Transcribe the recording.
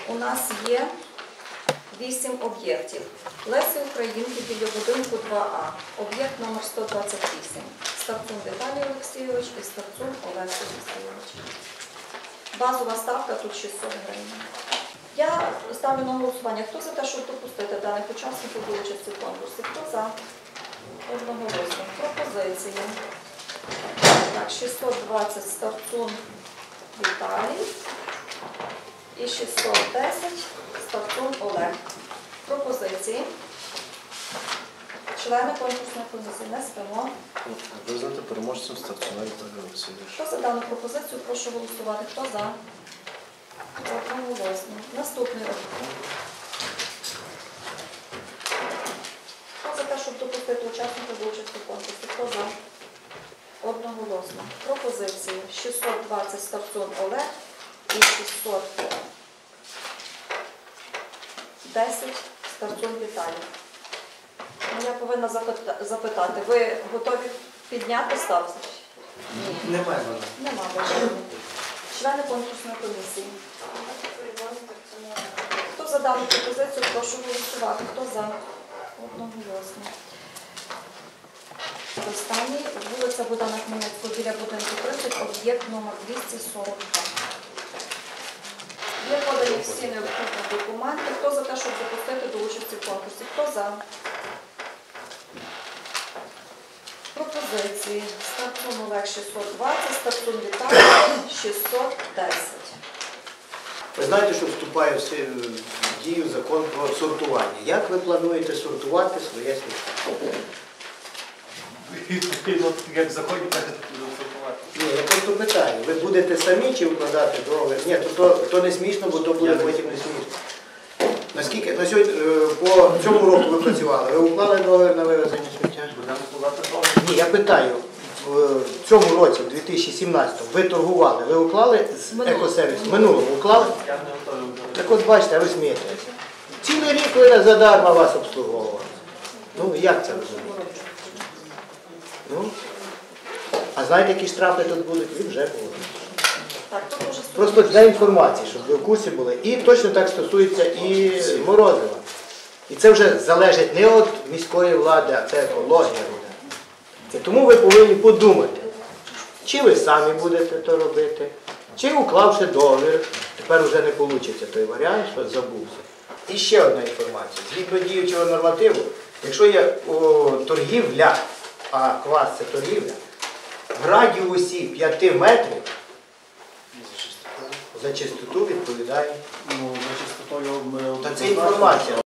у нас є 8 об'єктів. Лесі Українки біля будинку 2А. Об'єкт номер 128. Ставцун Віталій Олексійович і Ставцун Олег Олексійович. Базова ставка тут 600 гривень. Я ставлю на голосування. Хто за те, щоб допустити даних учасників до участі в конкурсі? Хто за? Одноголосно. Пропозиції. Так, 620 Ставцун Віталій і 610 Ставцун Олег. Пропозиції. Члени конкурсної комісії не спимо. Визнати переможцем Ставцуна Віталія Олексійовича. Хто за дану пропозицію, прошу голосувати. Хто за? Одноголосно. Наступний об'єкт. Хто за те, щоб допустити учасників до участі в конкурсі? Хто за? Одноголосно. Пропозиції. 620 Ставцун Олег і 610 Ставцун Віталій. Я повинна запитати, ви готові підняти ставку? Ні. Немає вона. Нема бажання. Члени конкурсної комісії. Хто за дану пропозицію, прошу голосувати. Хто за? Одноголосно. Останній, вулиця Богдана Хмельницького, біля будинку 30, об'єкт номер 242. Є подані всі необхідні документи. Хто за те, щоб допустити до участі в конкурсі? Хто за? Пропозиції. Ставцун Олег 620, Ставцун Віталій 610. Ви знаєте, що вступає в дію закон про сортування. Як ви плануєте сортувати своє сміття? Як заходять, так і сортувати. Ні, я просто питаю, ви будете самі чи вкладати договір? Ні, то не смішно, бо то буде потім не смішно. Наскільки на сьогодні, по цьому року ви працювали? Ви уклали договір на вивезення сміття? Будемо вкладати договір. Ні, я питаю, в цьому році, в 2017-му, ви торгували, ви уклали з екосервісом? Минулого уклали? Я не готовий. Так от бачите, ви смієтеся. Цілий рік ви задарма вас обслуговували. Ну, як це розумієте? Ну, а знаєте, які штрафи тут будуть? І вже було. Просто для інформації, щоб ви в курсі були. І точно так стосується і морозива. І це вже залежить не від міської влади, а це екологія буде. І тому ви повинні подумати, чи ви самі будете то робити, чи уклавши договір, тепер вже не вийде той варіант, що забувся. І ще одна інформація. Згідно діючого нормативу, якщо є торгівля, а квас це торгівля, в радіусі 5 метрів за чистоту відповідає. Ну, за чистотою ми... Та це інформація.